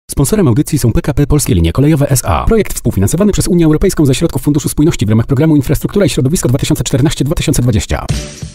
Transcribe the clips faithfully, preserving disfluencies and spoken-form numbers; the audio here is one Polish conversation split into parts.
Sponsorem audycji są P K P Polskie Linie Kolejowe S A. Projekt współfinansowany przez Unię Europejską ze środków Funduszu Spójności w ramach programu Infrastruktura i Środowisko dwa tysiące czternaście do dwa tysiące dwudziestego.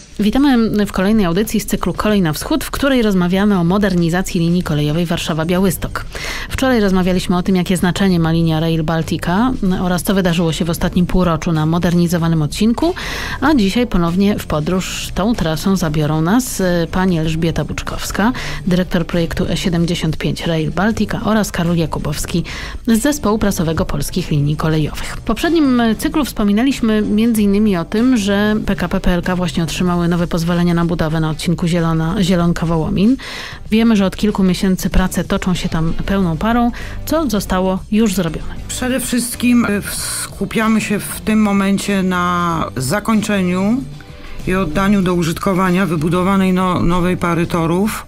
Witamy w kolejnej audycji z cyklu Kolej na Wschód, w której rozmawiamy o modernizacji linii kolejowej Warszawa-Białystok. Wczoraj rozmawialiśmy o tym, jakie znaczenie ma linia Rail Baltica oraz co wydarzyło się w ostatnim półroczu na modernizowanym odcinku, a dzisiaj ponownie w podróż tą trasą zabiorą nas pani Elżbieta Buczkowska, dyrektor projektu E siedemdziesiąt pięć Rail Baltica oraz Karol Jakubowski z Zespołu Prasowego Polskich Linii Kolejowych. W poprzednim cyklu wspominaliśmy między innymi o tym, że P K P P L K właśnie otrzymały nowe pozwolenia na budowę na odcinku Zielona, Zielonka-Wołomin. Wiemy, że od kilku miesięcy prace toczą się tam pełną parą. Co zostało już zrobione? Przede wszystkim skupiamy się w tym momencie na zakończeniu i oddaniu do użytkowania wybudowanej no, nowej pary torów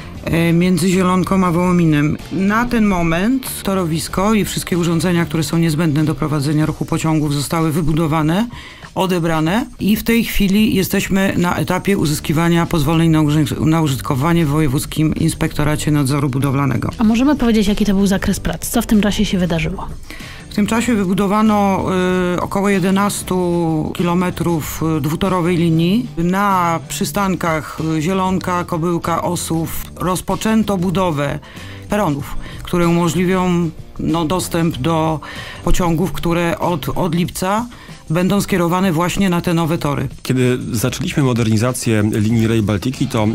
między Zielonką a Wołominem. Na ten moment torowisko i wszystkie urządzenia, które są niezbędne do prowadzenia ruchu pociągów, zostały wybudowane, odebrane i w tej chwili jesteśmy na etapie uzyskiwania pozwoleń na, uży- na użytkowanie w Wojewódzkim Inspektoracie Nadzoru Budowlanego. A możemy powiedzieć, jaki to był zakres prac? Co w tym czasie się wydarzyło? W tym czasie wybudowano y, około jedenaście kilometrów dwutorowej linii. Na przystankach Zielonka, Kobyłka, Ossów rozpoczęto budowę peronów, które umożliwią no, dostęp do pociągów, które od, od lipca będą skierowane właśnie na te nowe tory. Kiedy zaczęliśmy modernizację linii Rail Baltiki, to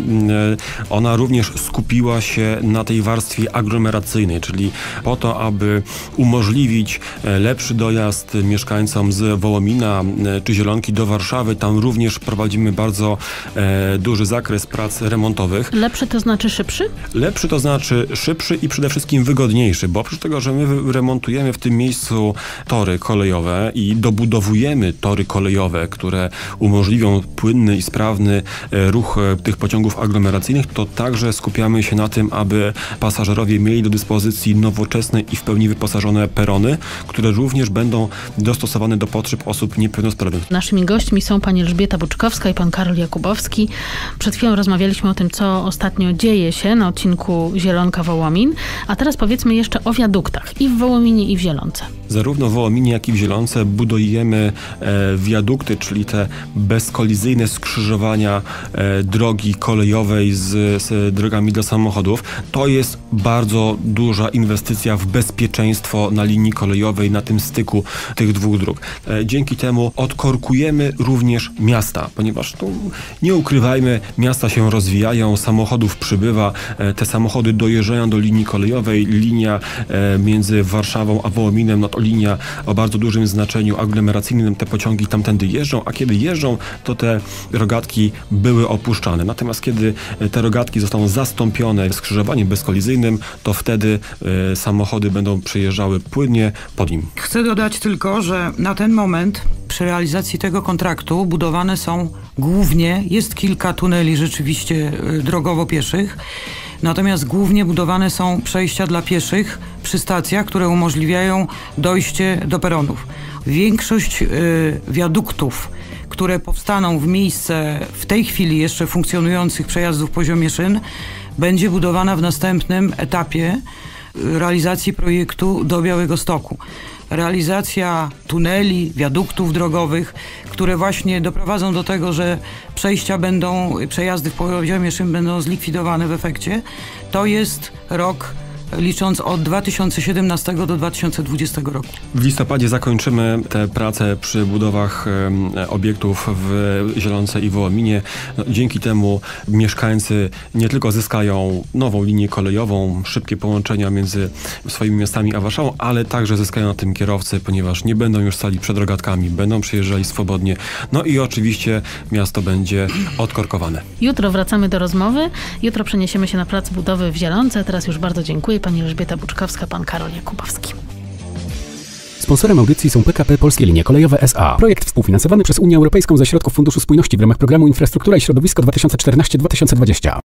ona również skupiła się na tej warstwie aglomeracyjnej, czyli po to, aby umożliwić lepszy dojazd mieszkańcom z Wołomina czy Zielonki do Warszawy. Tam również prowadzimy bardzo e, duży zakres prac remontowych. Lepszy to znaczy szybszy? Lepszy to znaczy szybszy i przede wszystkim wygodniejszy, bo oprócz tego, że my remontujemy w tym miejscu tory kolejowe i dobudowujemy tory kolejowe, które umożliwią płynny i sprawny ruch tych pociągów aglomeracyjnych, to także skupiamy się na tym, aby pasażerowie mieli do dyspozycji nowoczesne i w pełni wyposażone perony, które również będą dostosowane do potrzeb osób niepełnosprawnych. Naszymi gośćmi są pani Elżbieta Buczkowska i pan Karol Jakubowski. Przed chwilą rozmawialiśmy o tym, co ostatnio dzieje się na odcinku Zielonka-Wołomin, a teraz powiedzmy jeszcze o wiaduktach i w Wołominie, i w Zielonce. Zarówno w Wołominie, jak i w Zielonce budujemy e, wiadukty, czyli te bezkolizyjne skrzyżowania e, drogi kolejowej z, z drogami dla samochodów. To jest bardzo duża inwestycja w bezpieczeństwo na linii kolejowej, na tym styku tych dwóch dróg. E, dzięki temu odkorkujemy również miasta, ponieważ tu, nie ukrywajmy, miasta się rozwijają, samochodów przybywa, e, te samochody dojeżdżają do linii kolejowej. Linia e, między Warszawą a Wołominem, no to linia o bardzo dużym znaczeniu aglomeracyjnym, te pociągi tamtędy jeżdżą, a kiedy jeżdżą, to te rogatki były opuszczane. Natomiast kiedy te rogatki zostaną zastąpione skrzyżowaniem bezkolizyjnym, to wtedy y, samochody będą przejeżdżały płynnie pod nim. Chcę dodać tylko, że na ten moment przy realizacji tego kontraktu budowane są głównie, jest kilka tuneli rzeczywiście y, drogowo-pieszych, natomiast głównie budowane są przejścia dla pieszych przy stacjach, które umożliwiają dojście do peronów. Większość y, wiaduktów, które powstaną w miejsce w tej chwili jeszcze funkcjonujących przejazdów w poziomie szyn, będzie budowana w następnym etapie realizacji projektu do Białegostoku. Realizacja tuneli, wiaduktów drogowych, które właśnie doprowadzą do tego, że przejścia będą, przejazdy w poziomie szyn będą zlikwidowane w efekcie, to jest rok licząc od dwa tysiące siedemnastego do dwa tysiące dwudziestego roku. W listopadzie zakończymy te prace przy budowach e, obiektów w Zielonce i Wołominie. No, dzięki temu mieszkańcy nie tylko zyskają nową linię kolejową, szybkie połączenia między swoimi miastami a Warszawą, ale także zyskają na tym kierowcy, ponieważ nie będą już stali przed rogatkami, będą przejeżdżali swobodnie. No i oczywiście miasto będzie odkorkowane. Jutro wracamy do rozmowy. Jutro przeniesiemy się na plac budowy w Zielonce. Teraz już bardzo dziękuję. Pani Elżbieta Buczkowska, pan Karol Jakubowski. Sponsorem audycji są P K P Polskie Linie Kolejowe S A. Projekt współfinansowany przez Unię Europejską ze środków Funduszu Spójności w ramach programu Infrastruktura i Środowisko dwa tysiące czternaście do dwa tysiące dwudziestego.